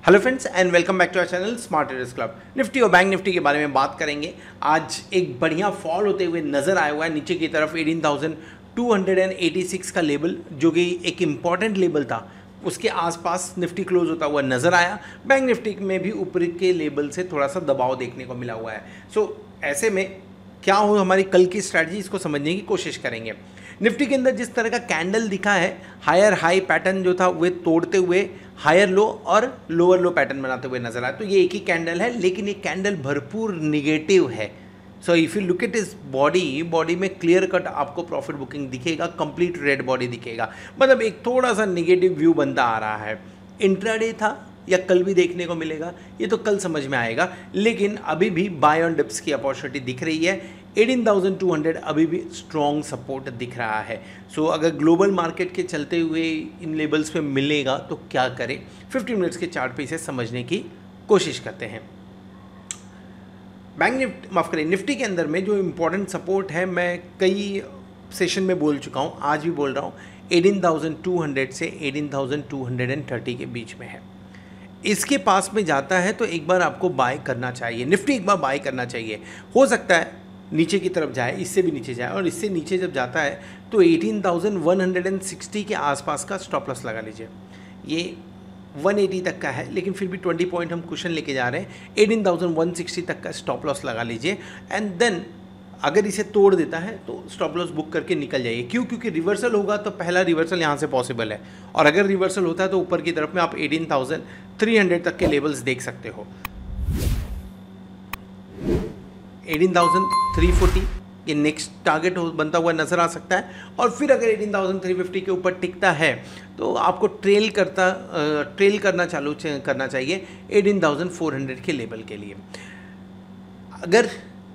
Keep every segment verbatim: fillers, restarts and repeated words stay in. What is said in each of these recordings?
Hello friends and welcome back to our channel smart traders club. Nifty और bank Nifty के बारे में बात करेंगे। आज एक बढ़िया फॉल होते हुए नजर आया हुआ है नीचे की तरफ अठारह हज़ार दो सौ छियासी का लेवल, जो कि एक इम्पॉर्टेंट लेवल था, उसके आसपास निफ्टी क्लोज होता हुआ नजर आया। बैंक निफ्टी में भी ऊपर के लेवल से थोड़ा सा दबाव देखने को मिला हुआ है। सो so, ऐसे में क्या हो हमारी कल की स्ट्रैटेजी, इसको समझने की कोशिश करेंगे। निफ्टी के अंदर जिस तरह का कैंडल दिखा है, हायर हाई पैटर्न जो था वह तोड़ते हुए हायर लो और लोअर लो पैटर्न बनाते हुए नजर आया। तो ये एक ही कैंडल है, लेकिन ये कैंडल भरपूर निगेटिव है। So if you look at इस बॉडी बॉडी में क्लियर कट आपको प्रॉफिट बुकिंग दिखेगा, कंप्लीट रेड बॉडी दिखेगा, मतलब एक थोड़ा सा निगेटिव व्यू बनता आ रहा है। इंट्राडे था या कल भी देखने को मिलेगा, ये तो कल समझ में आएगा, लेकिन अभी भी बाय ऑन डिप्स की अपॉर्चुनिटी दिख रही है। अठारह हज़ार दो सौ अभी भी स्ट्रॉन्ग सपोर्ट दिख रहा है। सो so, अगर ग्लोबल मार्केट के चलते हुए इन लेवल्स पे मिलेगा तो क्या करें, फिफ्टी मिनट्स के चार्ट पे इसे समझने की कोशिश करते हैं। बैंक निफ्टी माफ करें निफ्टी के अंदर में जो इम्पोर्टेंट सपोर्ट है, मैं कई सेशन में बोल चुका हूँ, आज भी बोल रहा हूँ, अठारह हज़ार दो सौ से अठारह हज़ार दो सौ तीस के बीच में है। इसके पास में जाता है तो एक बार आपको बाय करना चाहिए, निफ्टी एक बार बाय करना चाहिए। हो सकता है नीचे की तरफ जाए, इससे भी नीचे जाए, और इससे नीचे जब जाता है तो अठारह हज़ार एक सौ साठ के आसपास का स्टॉप लॉस लगा लीजिए। ये एक सौ अस्सी तक का है, लेकिन फिर भी बीस पॉइंट हम कुशन लेके जा रहे हैं। अठारह हज़ार एक सौ साठ तक का स्टॉप लॉस लगा लीजिए एंड देन अगर इसे तोड़ देता है तो स्टॉप लॉस बुक करके निकल जाइए। क्यों? क्योंकि रिवर्सल होगा तो पहला रिवर्सल यहाँ से पॉसिबल है, और अगर रिवर्सल होता है तो ऊपर की तरफ में आप अठारह हज़ार तीन सौ तक के लेवल्स देख सकते हो। अठारह हज़ार तीन सौ चालीस ये नेक्स्ट टारगेट बनता हुआ नजर आ सकता है, और फिर अगर अठारह हज़ार तीन सौ पचास के ऊपर टिकता है तो आपको ट्रेल करता ट्रेल करना चालू करना चाहिए अठारह हज़ार चार सौ के लेवल के लिए। अगर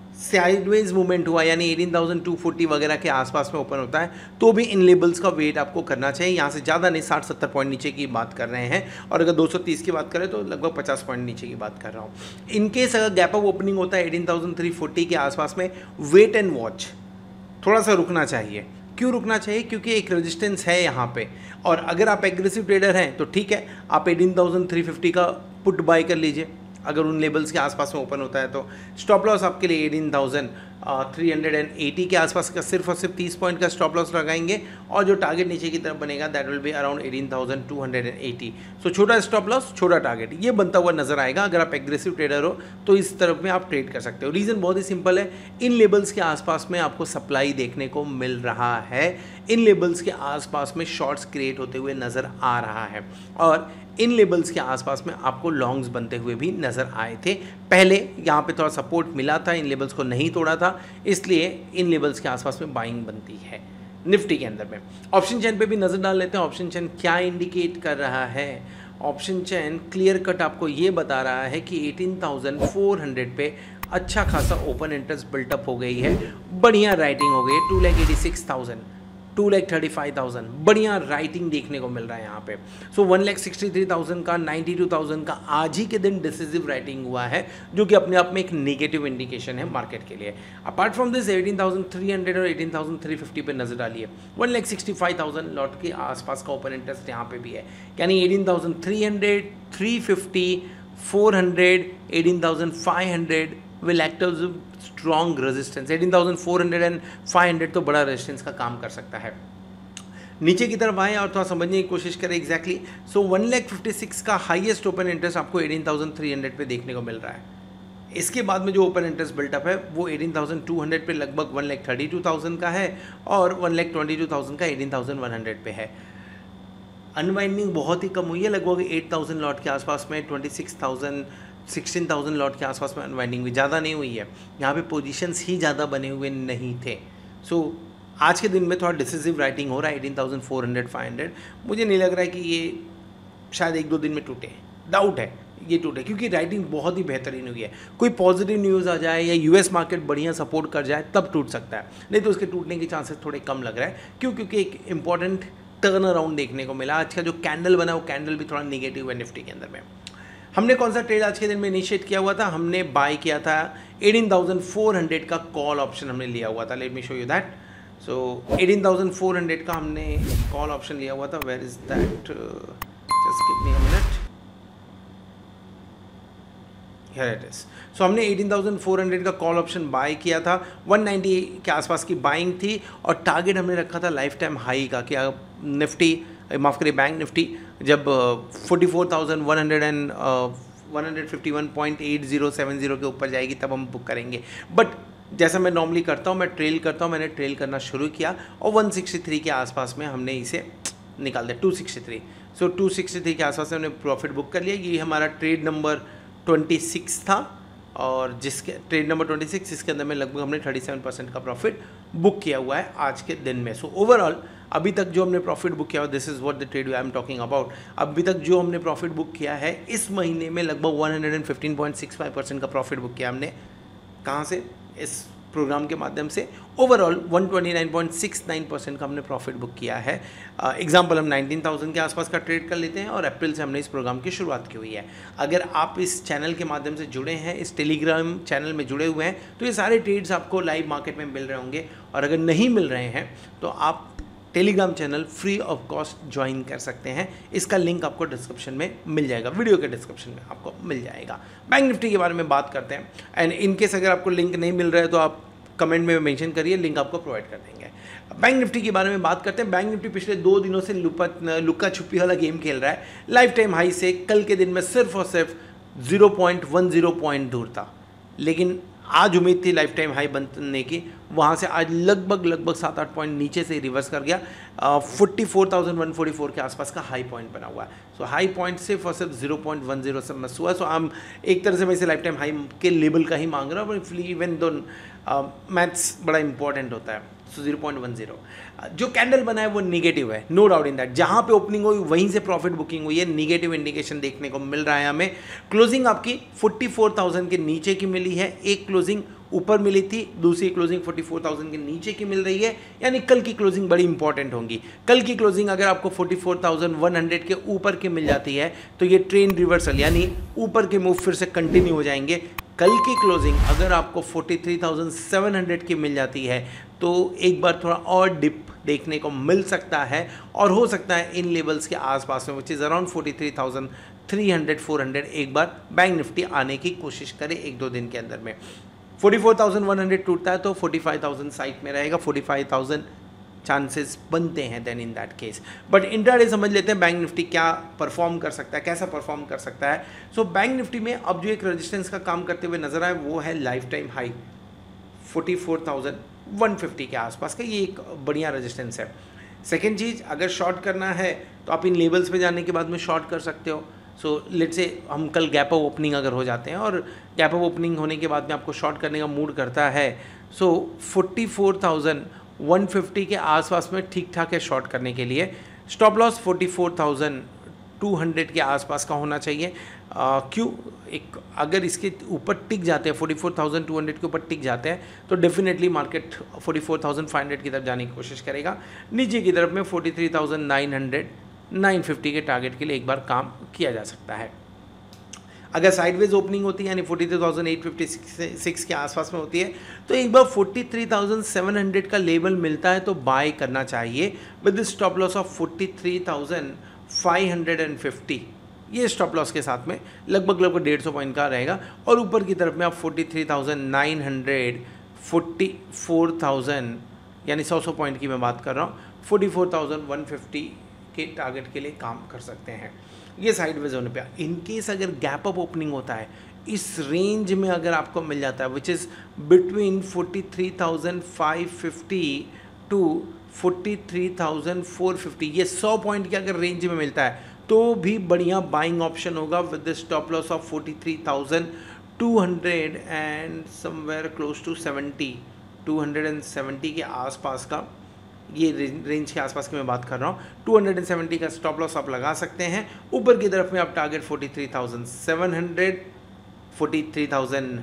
साइडवेज मूवमेंट हुआ, यानी अठारह हज़ार दो सौ चालीस वगैरह के आसपास में ओपन होता है, तो भी इन लेवल्स का वेट आपको करना चाहिए। यहाँ से ज़्यादा नहीं, साठ सत्तर पॉइंट नीचे की बात कर रहे हैं, और अगर दो सौ तीस की बात करें तो लगभग पचास पॉइंट नीचे की बात कर रहा हूँ। इनकेस अगर गैप अप ओपनिंग होता है अठारह हज़ार तीन सौ चालीस के आसपास में, वेट एंड वॉच, थोड़ा सा रुकना चाहिए। क्यों रुकना चाहिए? क्योंकि एक रेजिस्टेंस है यहाँ पे, और अगर आप एग्रेसिव ट्रेडर हैं तो ठीक है, आप अठारह हज़ार तीन सौ पचास का पुट बाय कर लीजिए। अगर उन लेवल्स के आसपास में ओपन होता है तो स्टॉप लॉस आपके लिए अठारह हज़ार तीन सौ अस्सी के आसपास का सिर्फ और सिर्फ तीस पॉइंट का स्टॉप लॉस लगाएंगे, और जो टारगेट नीचे की तरफ बनेगा दैट विल बी अराउंड अठारह हज़ार दो सौ अस्सी। सो छोटा स्टॉप लॉस, छोटा टारगेट, ये बनता हुआ नजर आएगा। अगर आप एग्रेसिव ट्रेडर हो तो इस तरफ में आप ट्रेड कर सकते हो। रीज़न बहुत ही सिंपल है, इन लेवल्स के आसपास में आपको सप्लाई देखने को मिल रहा है, इन लेवल्स के आसपास में शॉर्ट्स क्रिएट होते हुए नजर आ रहा है, और इन लेवल्स के आसपास में आपको लॉन्ग्स बनते हुए भी नज़र आए थे। पहले यहाँ पे थोड़ा सपोर्ट मिला था, इन लेवल्स को नहीं तोड़ा था, इसलिए इन लेवल्स के आसपास में बाइंग बनती है। निफ्टी के अंदर में ऑप्शन चेन पे भी नज़र डाल लेते हैं। ऑप्शन चेन क्या इंडिकेट कर रहा है? ऑप्शन चेन क्लियर कट आपको ये बता रहा है कि अठारह हज़ार चार सौ पे अच्छा खासा ओपन इंटरेस्ट बिल्टअप हो गई है, बढ़िया राइटिंग हो गई है। Two lakh eighty six thousand two lakh thirty five thousand बढ़िया राइटिंग देखने को मिल रहा है यहाँ पे। So one lakh sixty three thousand का, नाइन्टी टू थाउजेंड का आज ही के दिन डिसिसिव राइटिंग हुआ है, जो कि अपने आप में एक नेगेटिव इंडिकेशन है मार्केट के लिए। अपार्ट फ्रॉम दिस अठारह हज़ार तीन सौ और अठारह हज़ार तीन सौ पचास पे नजर डालिए। One lakh sixty five thousand lot के आसपास का ओपन इंटरेस्ट यहाँ पे भी है, यानी अठारह हज़ार तीन सौ, थ्री फिफ्टी, फोर हंड्रेड, अठारह हज़ार पाँच सौ will act as strong resistance. अठारह हज़ार चार सौ एंड पाँच सौ तो बड़ा रेजिस्टेंस का काम कर सकता है। नीचे की तरफ आए और थोड़ा समझने की कोशिश करें exactly. So one lakh fifty six का हाईएस्ट ओपन इंटरेस्ट आपको अठारह हज़ार तीन सौ पे देखने को मिल रहा है। इसके बाद में जो ओपन इंटरेस्ट बिल्टअप है वो अठारह हज़ार दो सौ पे लगभग one lakh thirty two thousand का है, और one lakh twenty two thousand का अठारह हज़ार एक सौ पे है। अनवाइंडिंग बहुत ही कम हुई है, लगभग एट थाउजेंड लॉट के आसपास में, twenty six thousand sixteen thousand lot के आसपास में अनवाइंडिंग भी ज़्यादा नहीं हुई है। यहाँ पे पोजीशंस ही ज़्यादा बने हुए नहीं थे। सो so, आज के दिन में थोड़ा डिसिसिव राइटिंग हो रहा है अठारह हज़ार चार सौ, पाँच सौ। मुझे नहीं लग रहा है कि ये शायद एक दो दिन में टूटे, डाउट है ये टूटे, क्योंकि राइटिंग बहुत ही बेहतरीन हुई है। कोई पॉजिटिव न्यूज़ आ जाए या यूएस मार्केट बढ़िया सपोर्ट कर जाए तब टूट सकता है, नहीं तो उसके टूटने के चांसेस थोड़े कम लग रहा है। क्यों? क्योंकि एक इंपॉर्टेंट टर्न अराउंड देखने को मिला। आज का जो कैंडल बना वो कैंडल भी थोड़ा निगेटिव है निफ्टी के अंदर में। हमने कौन सा ट्रेड आज के दिन में इनिशिएट किया हुआ था? हमने बाय किया था अठारह हज़ार चार सौ का कॉल ऑप्शन हमने लिया हुआ था। Let me show you that. So अठारह हज़ार चार सौ का हमने कॉल ऑप्शन लिया हुआ था। Where is that? Just give me a minute. Here it is. So हमने एटीन थाउजेंड फोर हंड्रेड का कॉल ऑप्शन बाय किया था, वन नाइंटी के आसपास की बाइंग थी और टारगेट हमने रखा था लाइफ टाइम हाई का कि निफ्टी, माफ़ करिए बैंक निफ्टी, जब forty four thousand one hundred and one hundred fifty one point eight zero seven zero के ऊपर जाएगी तब हम बुक करेंगे। बट जैसा मैं नॉर्मली करता हूँ, मैं ट्रेल करता हूँ, मैंने ट्रेल करना शुरू किया और वन सिक्सटी थ्री के आसपास में हमने इसे निकाल दिया, two sixty three. So two sixty three के आसपास में हमने प्रॉफिट बुक कर लिया। ये हमारा ट्रेड नंबर ट्वेंटी सिक्स था और जिसके ट्रेड नंबर ट्वेंटी सिक्स इसके अंदर में लगभग हमने थर्टी सेवन परसेंट का प्रॉफिट बुक किया हुआ है आज के दिन में। सो so, ओवरऑल अभी तक जो हमने प्रॉफिट बुक किया, this is what the trade I am talking about, अभी तक जो हमने प्रॉफिट बुक किया है इस महीने में लगभग one fifteen point six five percent का प्रॉफिट बुक किया हमने। कहाँ से? इस प्रोग्राम के माध्यम से। Overall one twenty nine point six nine percent का हमने प्रॉफिट बुक किया है। एग्जांपल uh, हम नाइनटीन थाउजेंड के आसपास का ट्रेड कर लेते हैं और अप्रैल से हमने इस प्रोग्राम की शुरुआत की हुई है। अगर आप इस चैनल के माध्यम से जुड़े हैं, इस टेलीग्राम चैनल में जुड़े हुए हैं, तो ये सारे ट्रेड्स आपको लाइव मार्केट में मिल रहे होंगे। और अगर नहीं मिल रहे हैं तो आप Telegram channel free of cost join कर सकते हैं। इसका लिंक आपको डिस्क्रिप्शन में मिल जाएगा, वीडियो के डिस्क्रिप्शन में आपको मिल जाएगा। बैंक निफ्टी के बारे में बात करते हैं एंड इनकेस अगर आपको लिंक नहीं मिल रहा है तो आप कमेंट में मेंशन करिए, लिंक आपको प्रोवाइड कर देंगे। बैंक निफ्टी के बारे में बात करते हैं। बैंक निफ्टी पिछले दो दिनों से लुपा लुका छुपी वाला गेम खेल रहा है। लाइफ टाइम हाई से कल के दिन में सिर्फ और सिर्फ zero point one zero point दूर था, लेकिन आज उम्मीद थी लाइफ टाइम हाई बनने की, वहाँ से आज लगभग लगभग सात आठ पॉइंट नीचे से रिवर्स कर गया। Forty four thousand one forty four के आसपास का हाई पॉइंट बना हुआ है। सो हाई पॉइंट सिर्फ और सिर्फ जीरो पॉइंट वन जीरो से मस हुआ। सो हम एक तरह से मैं इसे लाइफ टाइम हाई के लेवल का ही मांग रहा हूँ, इवन दो मैथ्स बड़ा इंपॉर्टेंट होता है। So zero point one zero जो कैंडल बना है वो निगेटिव है, नो डाउट इन दैट। जहाँ पे ओपनिंग हुई वहीं से प्रॉफिट बुकिंग हुई है, निगेटिव इंडिकेशन देखने को मिल रहा है हमें। क्लोजिंग आपकी फोर्टी फोर थाउजेंड के नीचे की मिली है, एक क्लोजिंग ऊपर मिली थी, दूसरी क्लोजिंग फोर्टी फोर थाउजेंड के नीचे की मिल रही है, यानी कल की क्लोजिंग बड़ी इंपॉर्टेंट होगी। कल की क्लोजिंग अगर आपको forty four thousand one hundred के ऊपर की मिल जाती है तो ये ट्रेंड रिवर्सल यानी ऊपर के मूव फिर से कंटिन्यू हो जाएंगे। कल की क्लोजिंग अगर आपको forty three thousand seven hundred की मिल जाती है तो एक बार थोड़ा और डिप देखने को मिल सकता है और हो सकता है इन लेवल्स के आसपास में which is around forty three thousand three hundred four hundred एक बार बैंक निफ्टी आने की कोशिश करे एक दो दिन के अंदर में। Forty four thousand one hundred टूटता है तो फोर्टी फाइव थाउजेंड साइट में रहेगा, फोर्टी फाइव थाउजेंड चांसेस बनते हैं then in that case. But intraday समझ लेते हैं बैंक निफ्टी क्या परफॉर्म कर सकता है, कैसा परफॉर्म कर सकता है। सो बैंक निफ्टी में अब जो एक रेजिस्टेंस का काम करते हुए नजर आए वो है lifetime high forty four thousand one fifty के आसपास का, ये एक बढ़िया रेजिस्टेंस है। सेकेंड चीज़, अगर शॉर्ट करना है तो आप इन लेवल्स पे जाने के बाद में शॉर्ट कर सकते हो। सो लेट्स से हम कल गैप अप ओपनिंग अगर हो जाते हैं और गैप अप ओपनिंग होने के बाद में आपको शॉर्ट करने का मूड करता है, so forty four thousand one fifty के आसपास में ठीक ठाक है शॉर्ट करने के लिए। Stop loss forty four thousand two hundred के आसपास का होना चाहिए। क्यों? एक अगर इसके ऊपर टिक जाते हैं forty four thousand two hundred के ऊपर टिक जाते हैं तो definitely market forty four thousand five hundred की तरफ जाने की कोशिश करेगा। नीचे की तरफ में forty three thousand nine hundred nine fifty के टारगेट के लिए एक बार काम किया जा सकता है। अगर साइडवेज ओपनिंग होती है यानी forty three thousand eight fifty six के आसपास में होती है तो एक बार forty three thousand seven hundred का लेवल मिलता है तो बाय करना चाहिए with stop loss of forty three thousand five hundred fifty. ये स्टॉप लॉस के साथ में लगभग लगभग डेढ़ सौ पॉइंट का रहेगा और ऊपर की तरफ में आप forty three thousand nine hundred forty four thousand यानी सौ सौ पॉइंट की मैं बात कर रहा हूँ, forty four thousand one fifty के टारगेट के लिए काम कर सकते हैं। ये साइडवेज होने पे इनकेस अगर गैप अप ओपनिंग होता है इस रेंज में अगर आपको मिल जाता है which is between forty three thousand five fifty to forty three thousand four fifty, ये सौ पॉइंट के अगर रेंज में मिलता है तो भी बढ़िया बाइंग ऑप्शन होगा with the stop loss of forty three thousand two hundred and somewhere close to seventy, two hundred seventy के आसपास का, ये रेंज के आसपास की मैं बात कर रहा हूँ। टू हंड्रेड सेवेंटी का स्टॉप लॉस आप लगा सकते हैं। ऊपर की तरफ में आप target forty three thousand seven hundred, forty three thousand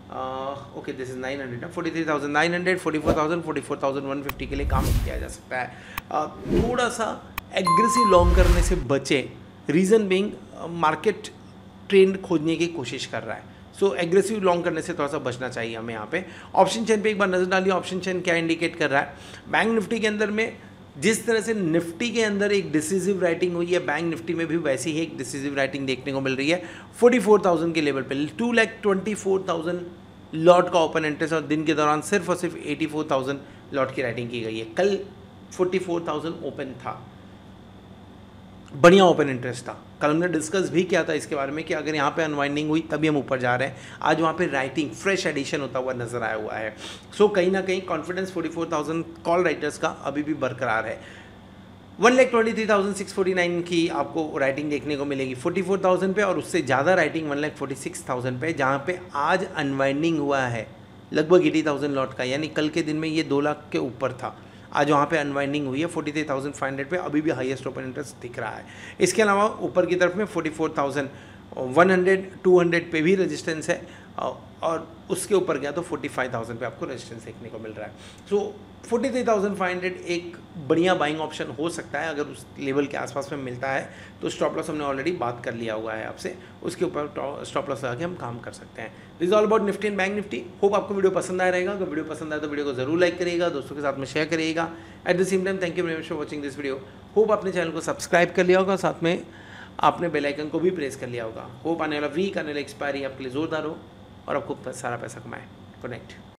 okay this is nine hundred, forty three thousand nine hundred, forty four thousand, forty four thousand one fifty के लिए काम किया जा सकता है। uh, थोड़ा सा एग्रेसिव लॉन्ग करने से बचे, रीज़न बीइंग मार्केट ट्रेंड खोजने की कोशिश कर रहा है। सो एग्रेसिव लॉन्ग करने से थोड़ा सा बचना चाहिए हमें यहाँ पे। ऑप्शन चेन पे एक बार नज़र डालिए, ऑप्शन चेन क्या इंडिकेट कर रहा है। बैंक निफ्टी के अंदर में जिस तरह से निफ्टी के अंदर एक डिसिसिव राइटिंग हुई है, बैंक निफ्टी में भी वैसी ही एक डिसिसिव राइटिंग देखने को मिल रही है फोर्टी फोर थाउजेंड के लेवल पे। Two lakh twenty four thousand lot का ओपन इंटरेस्ट और दिन के दौरान सिर्फ और सिर्फ एटी फोर थाउजेंड लॉट की राइटिंग की गई है। कल फोर्टी फोर थाउजेंड ओपन था, बढ़िया ओपन इंटरेस्ट था। कल हमने डिस्कस भी किया था इसके बारे में कि अगर यहाँ पे अनवाइंडिंग हुई तभी हम ऊपर जा रहे हैं। आज वहाँ पे राइटिंग फ्रेश एडिशन होता हुआ नजर आया हुआ है। सो so, कहीं ना कहीं confidence forty four thousand call writers का अभी भी बरकरार है। One lakh twenty three thousand six forty nine की आपको राइटिंग देखने को मिलेगी फोर्टी फोर थाउजेंड पे, और उससे ज़्यादा writing one lakh forty six thousand पे, जहाँ पे आज अनवाइंडिंग हुआ है लगभग एटी थाउजेंड लॉट का, यानी कल के दिन में ये दो लाख के ऊपर था, आज वहाँ पे अनवाइंडिंग हुई है forty three thousand five hundred पे, अभी भी हाईएस्ट ओपन इंटरेस्ट दिख रहा है। इसके अलावा ऊपर की तरफ में forty four thousand one hundred two hundred पे भी रेजिस्टेंस है, और उसके ऊपर गया तो फोर्टी फाइव थाउजेंड पे आपको रेजिस्टेंस देखने को मिल रहा है। So forty three thousand five hundred एक बढ़िया बाइंग ऑप्शन हो सकता है। अगर उस लेवल के आसपास में मिलता है तो स्टॉप लॉस हमने ऑलरेडी बात कर लिया हुआ है आपसे, उसके ऊपर स्टॉप लॉस लगा के हम काम कर सकते हैं। This all about Nifty and bank Nifty. Hope आपको वीडियो पसंद आया रहेगा। अगर वीडियो पसंद आए तो वीडियो को जरूर लाइक करिएगा, दोस्तों के साथ में शेयर करिएगा। At the same time thank you very much for watching this video. Hope आपने चैनल को सब्सक्राइब कर लिया होगा, साथ में आपने बेल आइकन को भी प्रेस कर लिया होगा। होप आने वाला वीक, आने वाला एक्सपायरी आपके लिए जोरदार हो और आप खूब सारा पैसा कमाएं। Good night.